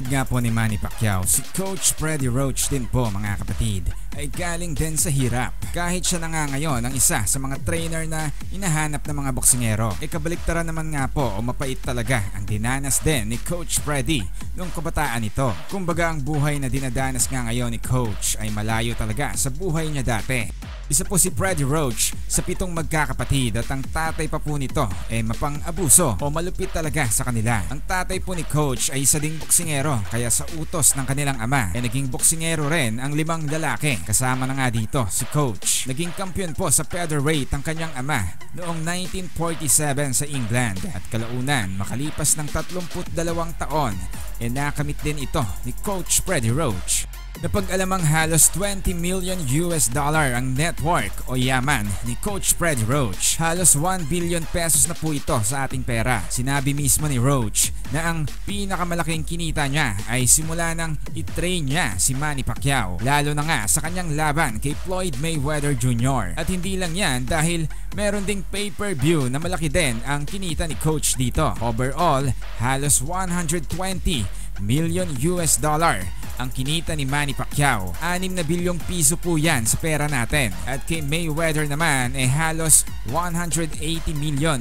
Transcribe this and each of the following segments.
Tulad nga po ni Manny Pacquiao, si Coach Freddie Roach din po mga kapatid ay galing din sa hirap. Kahit siya na nga ngayon ang isa sa mga trainer na hinahanap ng mga boksingero, kabaliktaran naman nga po o mapait talaga ang dinanas din ni Coach Freddie nung kabataan nito. Kumbaga ang buhay na dinadanas nga ngayon ni Coach ay malayo talaga sa buhay niya dati. Isa po si Freddie Roach sa 7 magkakapatid at ang tatay pa po nito ay mapang-abuso o malupit talaga sa kanila. Ang tatay po ni Coach ay isa ding boksingero kaya sa utos ng kanilang ama ay naging boksingero rin ang 5 lalaki. Kasama na nga dito si Coach. Naging kampiyon po sa featherweight ang kanyang ama noong 1947 sa England at kalaunan makalipas ng 32 taon nakamit din ito ni Coach Freddie Roach. Napag-alamang halos $20 million ang network o yaman ni Coach Freddie Roach. Halos 1 billion pesos na po ito sa ating pera. Sinabi mismo ni Roach na ang pinakamalaking kinita niya ay simula nang i-train niya si Manny Pacquiao. Lalo na nga sa kanyang laban kay Floyd Mayweather Jr. At hindi lang yan dahil meron ding pay-per-view na malaki din ang kinita ni Coach dito. Overall, halos $120 million ang kinita ni Manny Pacquiao. 6 na bilyong piso po yan sa pera natin. At kay Mayweather naman ay halos $180 million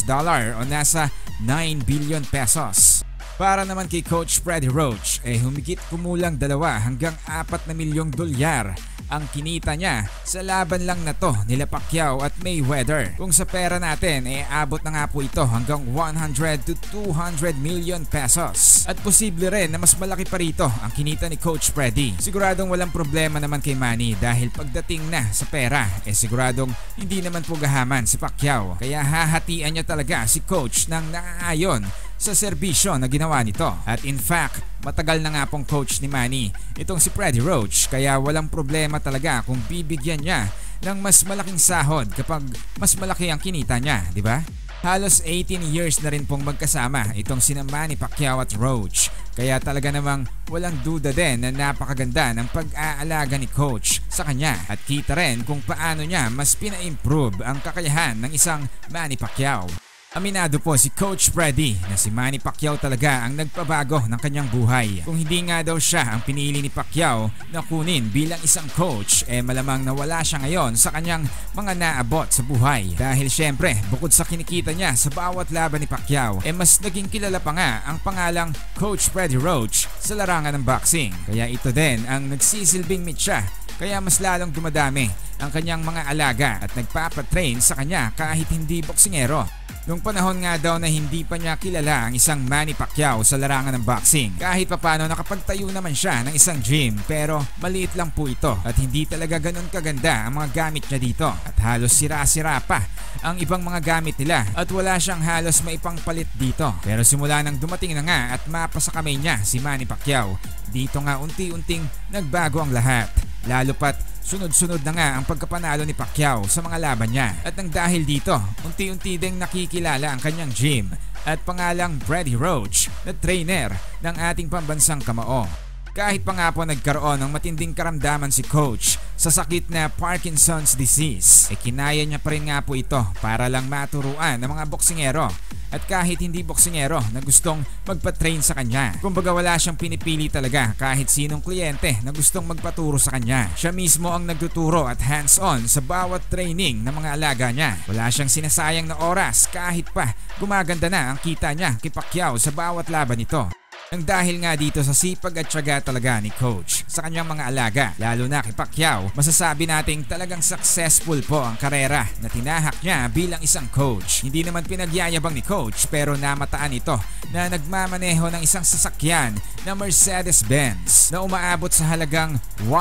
o nasa 9 billion pesos. Para naman kay Coach Freddie Roach humigit kumulang 2 hanggang 4 na milyong dolyar ang kinita niya sa laban lang na to nila Pacquiao at Mayweather. Kung sa pera natin abot na nga po ito hanggang 100 to 200 million pesos. At posible rin na mas malaki pa rito ang kinita ni Coach Freddie. Siguradong walang problema naman kay Manny dahil pagdating na sa pera siguradong hindi naman po gahaman si Pacquiao. Kaya hahatian niya talaga si Coach ng naaayon sa serbisyo na ginawa nito. At in fact, matagal na nga pong coach ni Manny itong si Freddie Roach kaya walang problema talaga kung bibigyan niya ng mas malaking sahod kapag mas malaki ang kinita niya, di ba? Halos 18 years na rin pong magkasama itong sina Manny Pacquiao at Roach. Kaya talaga namang walang duda din na napakaganda ng pag-aalaga ni Coach sa kanya. At kita rin kung paano niya mas pina-improve ang kakayahan ng isang Manny Pacquiao. Aminado po si Coach Freddie na si Manny Pacquiao talaga ang nagpabago ng kanyang buhay. Kung hindi nga daw siya ang pinili ni Pacquiao na kunin bilang isang coach, malamang nawala siya ngayon sa kanyang mga naabot sa buhay. Dahil syempre, bukod sa kinikita niya sa bawat laban ni Pacquiao, mas naging kilala pa nga ang pangalang Coach Freddie Roach sa larangan ng boxing. Kaya ito din ang nagsisilbing mitya. Kaya mas lalong dumadami ang kanyang mga alaga at nagpapatrain sa kanya kahit hindi boksingero. Nung panahon nga daw na hindi pa niya kilala ang isang Manny Pacquiao sa larangan ng boxing, kahit papano nakapagtayo naman siya ng isang gym pero maliit lang po ito at hindi talaga ganun kaganda ang mga gamit niya dito at halos sira-sira pa ang ibang mga gamit nila at wala siyang halos maipangpalit dito. Pero simula nang dumating na nga at mapa sa kamay niya si Manny Pacquiao, dito nga unti-unting nagbago ang lahat. Lalo pat sunod-sunod na nga ang pagkapanalo ni Pacquiao sa mga laban niya. At nang dahil dito, unti-unti ding nakikilala ang kanyang gym at pangalang Freddie Roach na trainer ng ating pambansang kamao. Kahit pa nga po nagkaroon ng matinding karamdaman si Coach sa sakit na Parkinson's disease, kinaya niya pa rin nga po ito para lang maturuan ng mga boksingero at kahit hindi boksingero na gustong magpa-train sa kanya. Kumbaga wala siyang pinipili talaga kahit sinong kliyente na gustong magpaturo sa kanya. Siya mismo ang nagtuturo at hands-on sa bawat training ng mga alaga niya. Wala siyang sinasayang na oras kahit pa gumaganda na ang kita niya kay Pacquiao sa bawat laban nito. Nang dahil nga dito sa sipag at tiyaga talaga ni Coach sa kanyang mga alaga, lalo na kay Pacquiao, masasabi nating talagang successful po ang karera na tinahak niya bilang isang coach. Hindi naman pinagyayabang ni Coach pero namataan ito na nagmamaneho ng isang sasakyan na Mercedes-Benz na umaabot sa halagang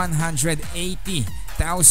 $180,000.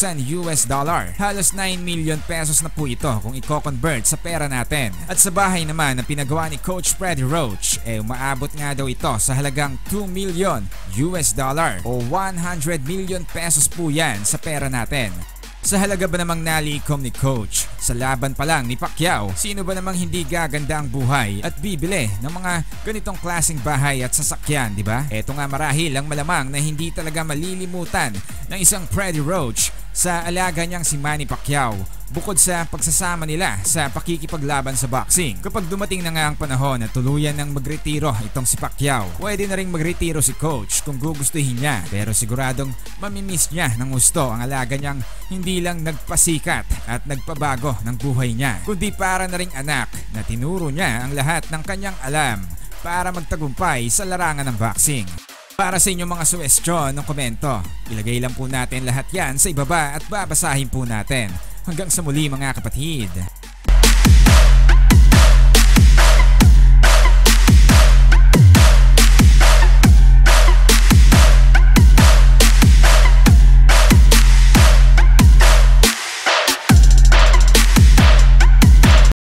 Halos 9 million pesos na po ito kung i-convert sa pera natin. At sa bahay naman na pinagawa ni Coach Freddie Roach, umaabot nga daw ito sa halagang $2 million o 100 million pesos po yan sa pera natin. Sa halaga ba namang nalikom ni Coach sa laban pa lang ni Pacquiao, sino ba namang hindi gaganda ang buhay at bibili ng mga ganitong klaseng bahay at sasakyan, di ba? Eto nga marahil ang malamang na hindi talaga malilimutan ng isang Freddie Roach sa alaga niyang si Manny Pacquiao bukod sa pagsasama nila sa pakikipaglaban sa boxing. Kapag dumating na nga ang panahon na tuluyan ng magretiro itong si Pacquiao, pwede na ring magretiro si coach kung gugustuhin niya, pero siguradong mamimiss niya ng gusto ang alaga niyang hindi lang nagpasikat at nagpabago ng buhay niya, kundi para na ring anak na tinuro niya ang lahat ng kanyang alam para magtagumpay sa larangan ng boxing. Para sa inyong mga suwestyon ng komento, ilagay lang po natin lahat yan sa ibaba at babasahin po natin. Hanggang sa muli mga kapatid.